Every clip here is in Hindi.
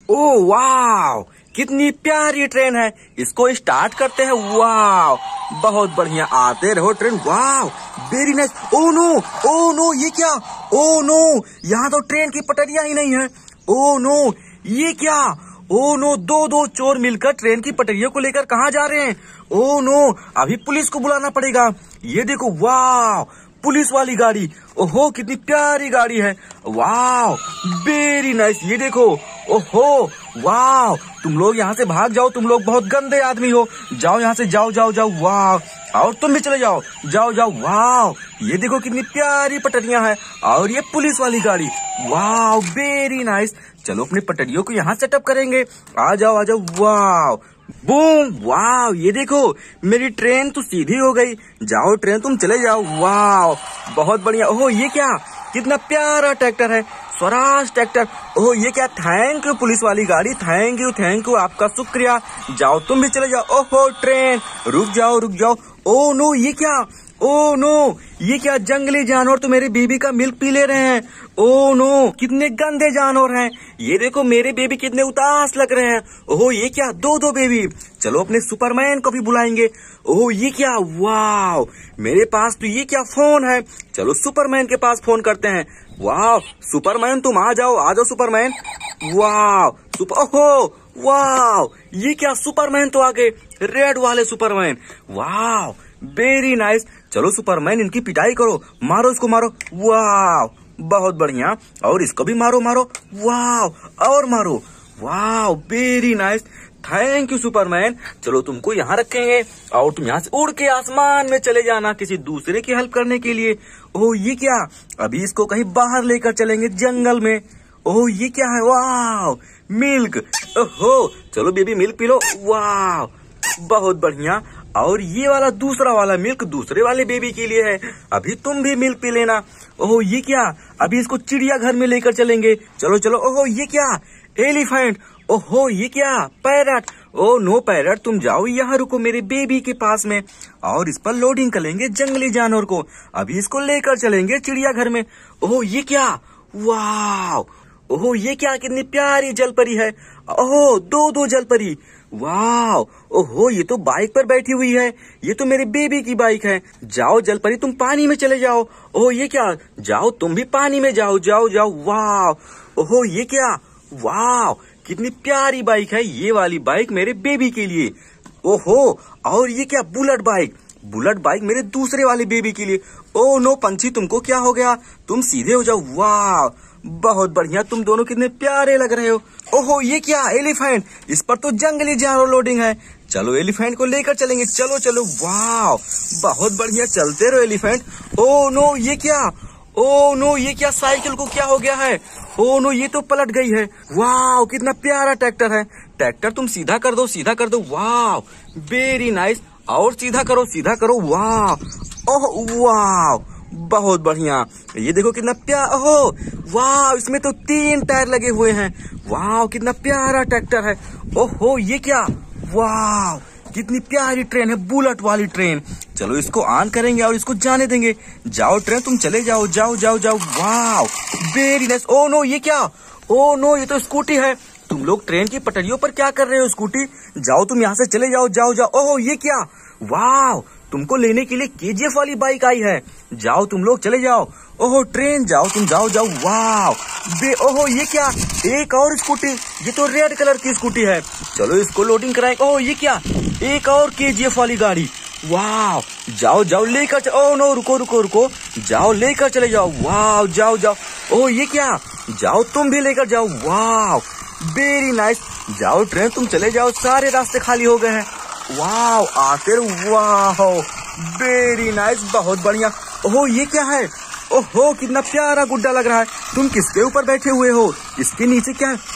ओ वाव, कितनी प्यारी ट्रेन है। इसको स्टार्ट करते हैं। वाव, बहुत बढ़िया, आते रहो train. Wow, very nice. Oh no, ये क्या? ओ नो, यहाँ तो ट्रेन की पटरियां ही नहीं है। ओ नो, ये क्या? ओ नो, दो चोर मिलकर ट्रेन की पटरियों को लेकर कहाँ जा रहे हैं? ओ नो, अभी पुलिस को बुलाना पड़ेगा। ये देखो, वाव, पुलिस वाली गाड़ी। ओहो, कितनी प्यारी गाड़ी है। Wow, very nice. ये देखो, ओहो, वाव, तुम लोग यहाँ से भाग जाओ, तुम लोग बहुत गंदे आदमी हो। जाओ यहाँ से, जाओ जाओ जाओ। वाव, और तुम भी चले जाओ, जाओ जाओ। वाव, ये देखो कितनी प्यारी पटरियां हैं। और ये पुलिस वाली गाड़ी। Wow, very nice. चलो अपनी पटरियों को यहाँ सेटअप करेंगे। आ जाओ आ जाओ। वाव, बूम। वाव, ये देखो मेरी ट्रेन तो सीधी हो गई। जाओ ट्रेन, तुम चले जाओ। वाव, बहुत बढ़िया। ओहो, ये क्या? कितना प्यारा ट्रैक्टर है, स्वराज ट्रैक्टर। ओह, ये क्या? थैंक यू पुलिस वाली गाड़ी, थैंक यू, आपका शुक्रिया। जाओ तुम भी चले जाओ। ओहो ट्रेन, रुक जाओ। ओ नो, ये क्या? ओ नो, ये क्या? जंगली जानवर तो मेरे बेबी का मिल्क पी ले रहे हैं। ओ नो, कितने गंदे जानवर हैं। ये देखो मेरे बेबी कितने उदास लग रहे हैं। ओहो, ये क्या? दो बेबी। चलो अपने सुपरमैन को भी बुलाएंगे। ओह, ये क्या? वाव, मेरे पास तो ये क्या फोन है। चलो सुपरमैन के पास फोन करते हैं। वाव, सुपरमैन तुम आ जाओ सुपरमैन। वाव, ओहो, वाव, ये क्या? सुपरमैन तो आ गए, रेड वाले सुपरमैन। Wow, very nice. चलो सुपरमैन, इनकी पिटाई करो, मारो इसको, मारो। वाव, बहुत बढ़िया। और इसको भी मारो। वाव, और मारो। Wow, very nice, thank you Superman. चलो तुमको यहाँ रखेंगे और तुम यहाँ से उड़ के आसमान में चले जाना किसी दूसरे की हेल्प करने के लिए। ओह, ये क्या? अभी इसको कहीं बाहर लेकर चलेंगे, जंगल में। ओह, ये क्या है? Wow, milk. ओहो, चलो बेबी मिल्क पी लो। वाव, बहुत बढ़िया। और ये वाला दूसरा वाला मिल्क दूसरे वाले बेबी के लिए है। अभी तुम भी मिल्क पी लेना। ओह, ये क्या? अभी इसको चिड़ियाघर में लेकर चलेंगे। चलो। ओहो, ये क्या? एलिफेंट। ओहो, ये क्या? पैरट। ओह नो पैरट, तुम जाओ, यहाँ रुको मेरे बेबी के पास में। और इस पर लोडिंग करेंगे जंगली जानवर को। अभी इसको लेकर चलेंगे चिड़ियाघर में। ओह, ये क्या? वाव, ओहो, ये क्या? कितनी प्यारी जलपरी है। ओहो, दो जलपरी। वाव, ओहो, ये तो बाइक पर बैठी हुई है। ये तो मेरे बेबी की बाइक है। जाओ जलपरी, तुम पानी में चले जाओ। ओह, ये क्या? जाओ तुम भी पानी में जाओ। वाव, ओहो, ये क्या? वाव, कितनी प्यारी बाइक है। ये वाली बाइक मेरे बेबी के लिए। ओहो, और ये क्या? बुलेट बाइक मेरे दूसरे वाले बेबी के लिए। ओह नो पंछी, तुमको क्या हो गया? तुम सीधे हो जाओ। वाव, बहुत बढ़िया, तुम दोनों कितने प्यारे लग रहे हो। ओहो, ये क्या? एलिफेंट। इस पर तो जंगली जानवर लोडिंग है। चलो एलिफेंट को लेकर चलेंगे। चलो। वाव, बहुत बढ़िया, चलते रहो एलिफेंट। ओह नो, ये क्या? ओह नो, ये क्या? साइकिल को क्या हो गया है? ओह नो, ये तो पलट गई है। वाव, कितना प्यारा ट्रैक्टर है। ट्रैक्टर तुम सीधा कर दो। Wow, very nice. और सीधा करो। वाव, ओह वाव, बहुत बढ़िया। ये देखो कितना प्यारा। ओहो, वाव, इसमें तो 3 टायर लगे हुए हैं। वाव, कितना प्यारा ट्रैक्टर है। ओहो, ये क्या? वाव, कितनी प्यारी ट्रेन है, बुलेट वाली ट्रेन। चलो इसको ऑन करेंगे और इसको जाने देंगे। जाओ ट्रेन, तुम चले जाओ। Wow, very nice. Oh no, ये क्या? ओ नो, ये तो स्कूटी है। तुम लोग ट्रेन की पटरियों पर क्या कर रहे हो? स्कूटी, जाओ तुम यहाँ से चले जाओ। ओहो, ये क्या? वाव, तुमको लेने के लिए केजीएफ वाली बाइक आई है। जाओ तुम लोग चले जाओ। ओहो ट्रेन, जाओ तुम, जाओ। वाव, ओहो, ये क्या? एक और स्कूटी। ये तो रेड कलर की स्कूटी है। चलो इसको लोडिंग कराएंगे। ओह, ये क्या? एक और केजीएफ वाली गाड़ी। वाव, जाओ लेकर। ओह नो, रुको। जाओ लेकर चले जाओ। वाव, जाओ। ओह, ये क्या? जाओ तुम भी लेकर जाओ। Wow, very nice. जाओ ट्रेन, तुम चले जाओ, सारे रास्ते खाली हो गए हैं। वाव, आते रहो। वाह, वेरी नाइस, बहुत बढ़िया। ओहो, ये क्या है? ओहो, कितना प्यारा गुड्डा लग रहा है। तुम किसके ऊपर बैठे हुए हो? इसके नीचे क्या है?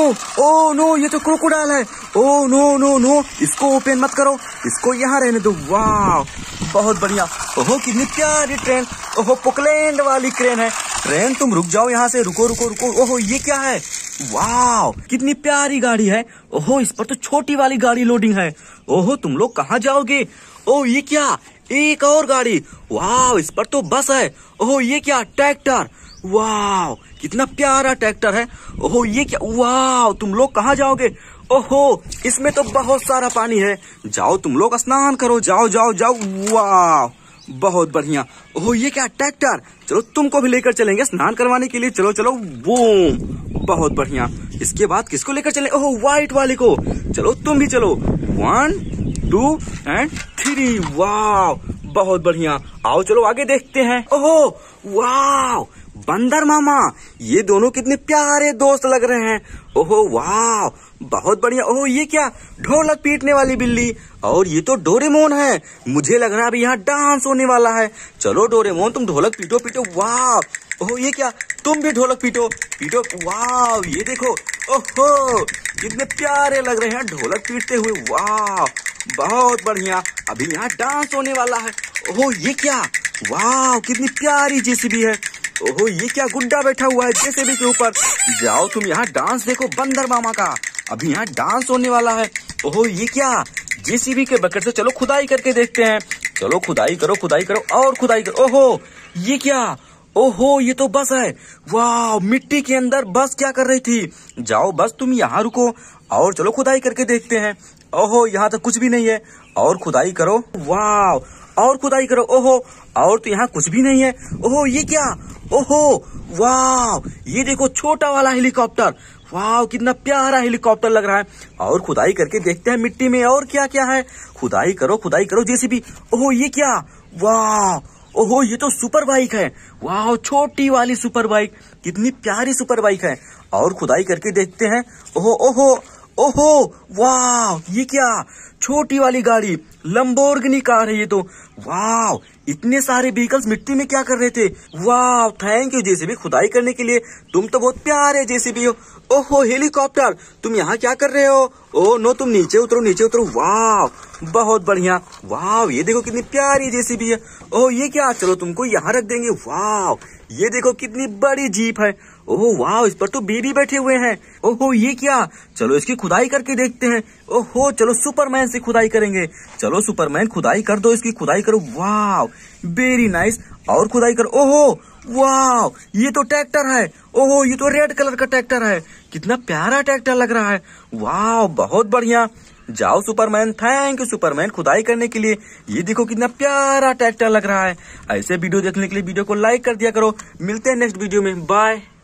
ओ नो, ये तो क्रोकोडाइल है। ओ नो, इसको ओपन मत करो, इसको यहाँ रहने दो। वाह, बहुत बढ़िया। ओहो, कितनी प्यारी ट्रेन। ओहो, पोकलैंड वाली ट्रेन है। ट्रेन तुम रुक जाओ यहाँ से, रुको। ओहो, ये क्या है? वाह, कितनी प्यारी गाड़ी है। ओहो, इस पर तो छोटी वाली गाड़ी लोडिंग है। ओहो, तुम लोग कहाँ जाओगे? ओ, ये क्या? एक और गाड़ी। वाह, इस पर तो बस है। ओहो, ये क्या? ट्रैक्टर। वाह, कितना प्यारा ट्रैक्टर है। ओहो ये क्या, वाह तुम लोग कहाँ जाओगे? ओहो इसमें तो बहुत सारा पानी है, जाओ तुम लोग स्नान करो, जाओ जाओ जाओ। वाह बहुत बढ़िया। ओहो ये क्या ट्रैक्टर, चलो तुमको भी लेकर चलेंगे स्नान करवाने के लिए, चलो चलो। बूम बहुत बढ़िया। इसके बाद किसको लेकर चले? ओहो व्हाइट वाले को, चलो तुम भी चलो। 1 2 एंड 3। वाह बहुत बढ़िया, आओ चलो आगे देखते हैं। ओहो वाह बंदर मामा, ये दोनों कितने प्यारे दोस्त लग रहे हैं। ओहो वाह बहुत बढ़िया। ओहो ये क्या, ढोलक पीटने वाली बिल्ली, और ये तो डोरेमोन है। मुझे लग रहा है अभी यहाँ डांस होने वाला है। चलो डोरेमोन तुम ढोलक पीटो पीटो। वाह ओहो ये क्या, तुम भी ढोलक पीटो पीटो। वाह ये देखो, ओहो कितने प्यारे लग रहे हैं ढोलक पीटते हुए। वाह बहुत बढ़िया, अभी यहाँ डांस होने वाला है। ओहो ये क्या, वाह कितनी प्यारी जेसीबी है। ओहो ये क्या, गुड्डा बैठा हुआ है जेसीबी के ऊपर। जाओ तुम यहाँ डांस देखो बंदर मामा का, अभी यहाँ डांस होने वाला है। ओहो ये क्या, जेसीबी के बकेट से चलो खुदाई करके देखते हैं। चलो खुदाई करो और खुदाई करो। ओहो ये क्या, ओहो ये तो बस है। वाह मिट्टी के अंदर बस क्या कर रही थी। जाओ बस तुम यहाँ रुको और चलो खुदाई करके देखते हैं। ओहो यहाँ तो कुछ भी नहीं है, और खुदाई करो। वाह और खुदाई करो। ओहो और तो यहाँ कुछ भी नहीं है। ओहो ये क्या, ओहो वाह ये देखो छोटा वाला हेलीकॉप्टर। वाह कितना प्यारा हेलीकॉप्टर लग रहा है। और खुदाई करके देखते हैं मिट्टी में और क्या क्या है। खुदाई करो जेसीबी। ओहो ये क्या, वाह ओहो ये तो सुपर बाइक है। वाह छोटी वाली सुपर बाइक, कितनी प्यारी सुपर बाइक है। और खुदाई करके देखते हैं। ओहो ओहो ओहो वाह ये क्या, छोटी वाली गाड़ी, लंबोर्गिनी कार है ये तो। वाह इतने सारे व्हीकल्स मिट्टी में क्या कर रहे थे। वाह थैंक यू जेसीबी खुदाई करने के लिए, तुम तो बहुत प्यारे जेसीबी हो। ओहो हेलीकॉप्टर तुम यहाँ क्या कर रहे हो? ओ नो तुम नीचे उतरो। वाह बहुत बढ़िया। वाह ये देखो कितनी प्यारी जेसीबी है। ओह ये क्या, चलो तुमको यहाँ रख देंगे। वाह ये देखो कितनी बड़ी जीप है। ओहो वाह इस पर तो बेबी बैठे हुए हैं। ओहो ये क्या, चलो इसकी खुदाई करके देखते हैं। ओहो चलो सुपरमैन से खुदाई करेंगे। चलो सुपरमैन खुदाई कर दो, इसकी खुदाई करो। वाह वेरी नाइस, और खुदाई करो। ओहो वाह ये तो ट्रैक्टर है। ओहो ये तो रेड कलर का ट्रैक्टर है, कितना प्यारा ट्रैक्टर लग रहा है। वाह बहुत बढ़िया। जाओ सुपरमैन, थैंक यू सुपरमैन खुदाई करने के लिए। ये देखो कितना प्यारा ट्रैक्टर लग रहा है। ऐसे वीडियो देखने के लिए वीडियो को लाइक कर दिया करो। मिलते हैं नेक्स्ट वीडियो में, बाय।